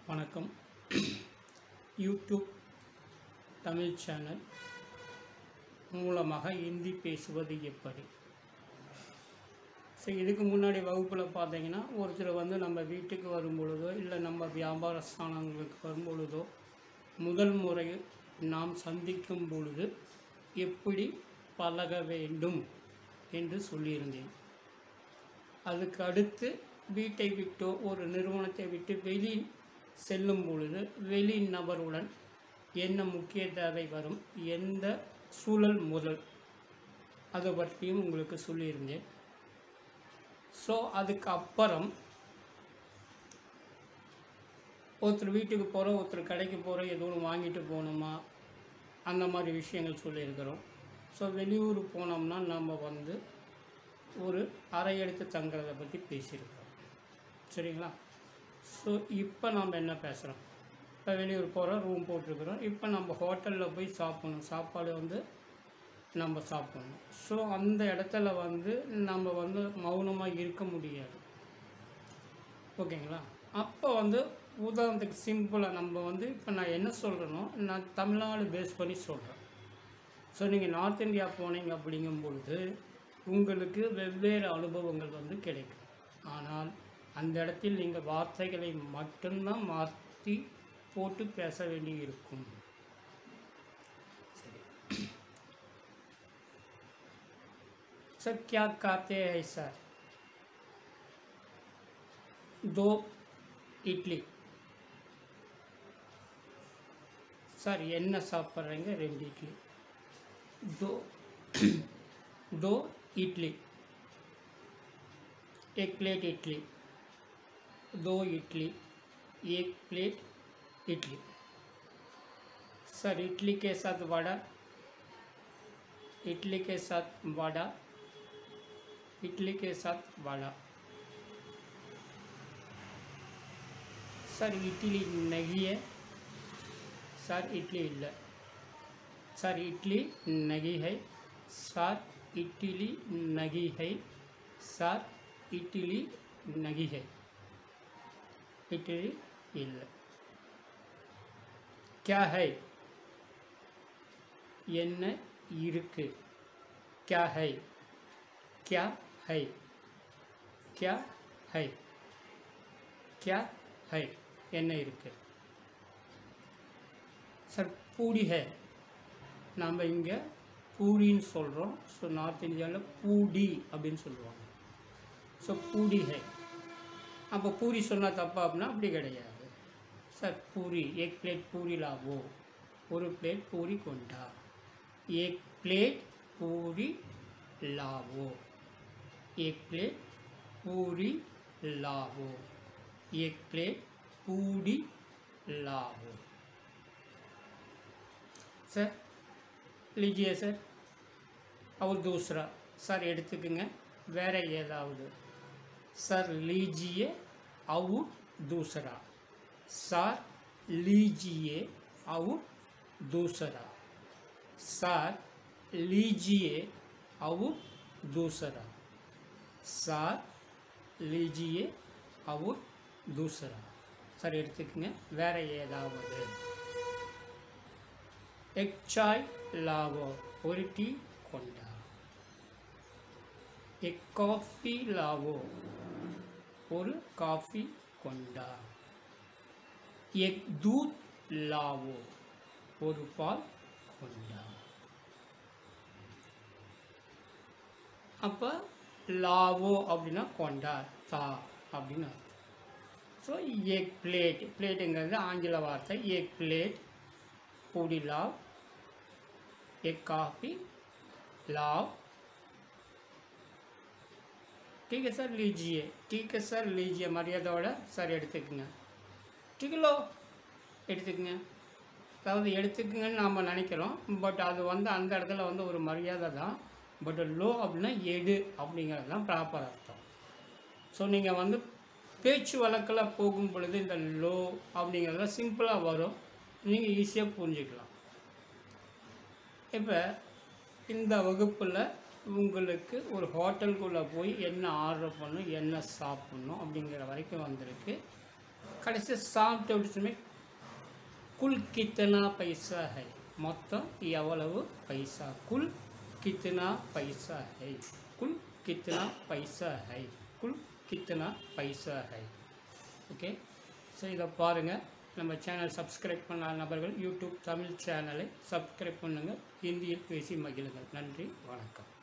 வணக்கம். YouTube Tamil channel மூலமாக ஹிந்தி பேசுவது எப்படி? சரி, இதுக்கு முன்னாடி வகுப்பில் பார்த்தீங்கன்னா ஒருத்தர் நம்ம வீட்டுக்கு வரும் பொழுதோ இல்லை நம்ம வியாபார ஸ்தானங்களுக்கு வரும் பொழுதோ முதல் முறை நாம் சந்திக்கும் பொழுது எப்படி பழக வேண்டும் என்று சொல்லியிருந்தேன். அதுக்கு அடுத்து வீட்டை விட்டோ ஒரு நிறுவனத்தை விட்டு வெளி செல்லும் பொழுது வெளி நபருடன் என்ன முக்கிய தேவை வரும், எந்த சூழல் முதல், அதை பற்றியும் உங்களுக்கு சொல்லியிருந்தேன். ஸோ அதுக்கு அப்புறம் ஒருத்தர் வீட்டுக்கு போகிறோம், ஒருத்தர் கடைக்கு போகிறோம், ஏதோ ஒன்று வாங்கிட்டு போகணுமா, அந்த மாதிரி விஷயங்கள் சொல்லியிருக்கிறோம். ஸோ வெளியூர் போனோம்னா நம்ம ஒரு அறை எடுத்து தங்குறதை பற்றி பேசியிருக்கிறோம். சரிங்களா? ஸோ இப்போ நம்ம என்ன பேசுகிறோம், இப்போ வெளியூர் போகிறோம், ரூம் போட்டிருக்கிறோம், இப்போ நம்ம ஹோட்டலில் போய் சாப்பிட்ணும், சாப்பாடு நம்ம சாப்பிட்ணும். ஸோ அந்த இடத்துல நம்ம மௌனமாக இருக்க முடியாது. ஓகேங்களா? அப்போ உதாரணத்துக்கு சிம்பிளாக நம்ம இப்போ நான் என்ன சொல்கிறேனோ நான் தமிழ்நாடு பேஸ் பண்ணி சொல்கிறேன். ஸோ நீங்கள் நார்த் இந்தியா போனீங்க அப்படிங்கும் பொழுது உங்களுக்கு வெவ்வேறு அனுபவங்கள் கிடைக்கும். ஆனால் அந்த இடத்தில் நீங்கள் வார்த்தைகளை மட்டும்தான் மாற்றி போட்டு பேச வேண்டி இருக்கும். சரி, சார் क्या कहते हैं சார்? 2 இட்லி. சார் என்ன சாப்பிட்றீங்க? 2 idli. 2 idli, 1 plate idli, 2 idli, 1 plate idli. Sir idli के साथ वड़ा, इडली के साथ वड़ा, इडली के साथ वड़ा. सर इडली नहीं है. सर इडली இல்லை. सर इडली नहीं है. सर इडली नहीं है. सर इडली नहीं है. इडली இல்லை. क्या है? என்ன இருக்கு? क्या है? क्या है? क्या है? क्या है? என்ன இருக்கு? சார் பூரி है. நாம் இங்கே பூரின்னு சொல்கிறோம். ஸோ நார்த் இந்தியாவில் பூடி அப்படின்னு சொல்லுவாங்க. ஸோ பூரி है. அப்போ பூரி சொன்னால் தப்பா அப்படின்னா அப்படி கிடையாது. சார் பூரி, 1 प्लेट पूरी लावो, 1 प्लेट पूरी கொண்டா. 1 प्लेट पूरी लावो, 1 प्लेट पूरी लावो, 1 प्लेट पूरी लावो. सर लीजिए सर. और दूसरा सर எடுத்துக்குங்க, வேற ஏதாவது. सर लीजिए और दूसरा. सर लीजिए और दूसरा. सर लीजिए और दूसरा. सर लीजिए और दूसरा. सर எடுத்துக்குங்க, வேற ஏதாவது. एक चाय लावो, ஒரு டீ கொண்டா. एक कॉफ़ी लावो, ஒரு காஃபி கொண்டா. एक दूध लावो, ஒரு பால் கொண்டா. அப்போ லாவோ அப்படின்னா கொண்டா, தா அப்படின்னு அர்த்தம். ஸோ एक प्लेट, प्लेटுங்கிறது ஆங்கில வார்த்தை. एक प्लेट पूरी लाव, एक कॉफ़ी लाव. ठीक है सर लीजिए. ठीक है सर लीजिए மரியாதையோட சார் எடுத்துக்குங்க. டிகிலோ எடுத்துக்குங்க. அதாவது எடுத்துக்குங்கன்னு நாம் நினைக்கிறோம். பட் அது அந்த இடத்துல ஒரு மரியாதை தான். பட் லோ அப்படின்னா எடு அப்படிங்கிறது தான் ப்ராப்பர் அர்த்தம். ஸோ நீங்கள் பேச்சு வழக்கில் போகும் பொழுது இந்த லோ அப்படிங்கிறதுல சிம்பிளாக வரும், நீங்கள் ஈஸியாக புரிஞ்சுக்கலாம். இப்போ இந்த வகுப்பில் உங்களுக்கு ஒரு ஹோட்டலுக்குள்ளே போய் என்ன ஆர்டர் பண்ணணும், என்ன சாப்பிட்ணும் அப்படிங்கிற வரைக்கும் வந்திருக்கு. கடைசி சாப்பிட்டு விட்டுச்சுமே कुल कितना पैसा है மொத்தம் எவ்வளவு பைசா कुल कितना पैसा है कुल कितना पैसा है कुल कितना पैसा है ஓகே ஸோ இதை பாருங்கள் நம்ம சேனல் சப்ஸ்கிரைப் பண்ணாத நபர்கள் யூடியூப் தமிழ் சேனலை சப்ஸ்கிரைப் பண்ணுங்கள் ஹிந்தியில் பேசி மகிழுங்கள் நன்றி வணக்கம்